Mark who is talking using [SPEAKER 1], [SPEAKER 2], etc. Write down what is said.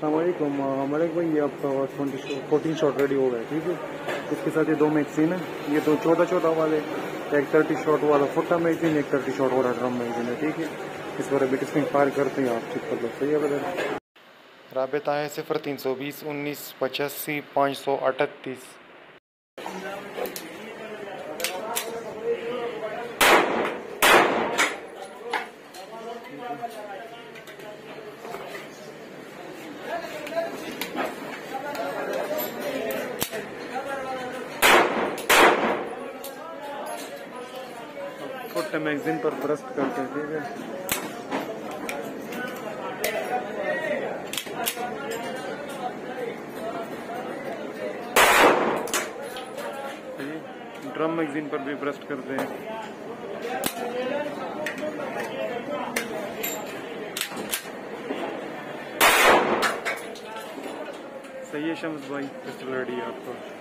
[SPEAKER 1] अस्सलामुअलैकुम मलिक भाई, ये आपका 14 शॉट रेडी हो गया। ठीक है, इसके साथ ये दो मैगजीन है, ये दो 14-14 वाले, एक 30 शॉट वाला फुटा मैगजीन, एक 30 शॉट वाला ड्रम मैगजीन है। ठीक है, इस पर अभी किसमें फायर करते हैं आप चेक कर लो। सही है बता। राबता है 0320 19 85 538। फुट मैगजीन पर ब्रस्ट करते हैं। ठीक है, ड्रम मैगजीन पर भी ब्रस्ट करते हैं। सही है शम्स भाई, पिस्टल रेडी है आपका।